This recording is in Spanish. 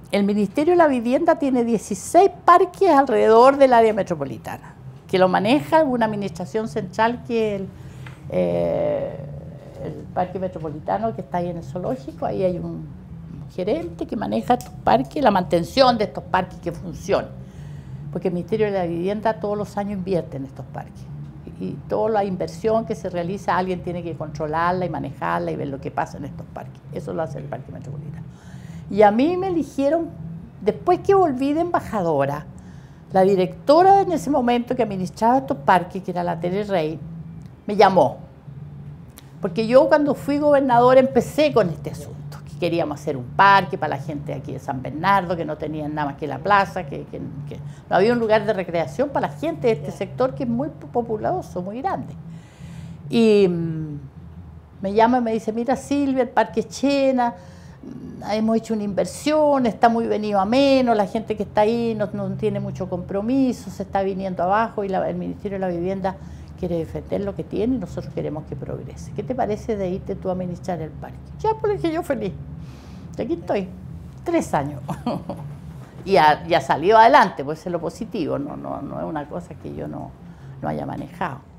el Ministerio de la Vivienda tiene 16 parques alrededor del área metropolitana, que lo maneja una administración central que es el Parque Metropolitano, que está ahí en el zoológico. Ahí hay un gerente que maneja estos parques, la mantención de estos parques que funcionen, porque el Ministerio de la Vivienda todos los años invierte en estos parques, y toda la inversión que se realiza alguien tiene que controlarla y manejarla y ver lo que pasa en estos parques. Eso lo hace el Parque Metropolitano. Y a mí me eligieron, después que volví de embajadora, la directora en ese momento que administraba estos parques, que era la Tere Rey, me llamó. Porque yo cuando fui gobernadora empecé con este asunto, que queríamos hacer un parque para la gente de aquí de San Bernardo, que no tenían nada más que la plaza, que no había un lugar de recreación para la gente de este sector que es muy populoso, muy grande. Y me llama y me dice, mira Silvia, el Parque Chena, hemos hecho una inversión, está muy venido a menos, la gente que está ahí no tiene mucho compromiso, se está viniendo abajo y el Ministerio de la Vivienda quiere defender lo que tiene y nosotros queremos que progrese. ¿Qué te parece de irte tú a administrar el parque? Ya, porque yo feliz. Y aquí estoy, 3 años. Y ya salió adelante, pues es lo positivo, no es una cosa que yo no haya manejado.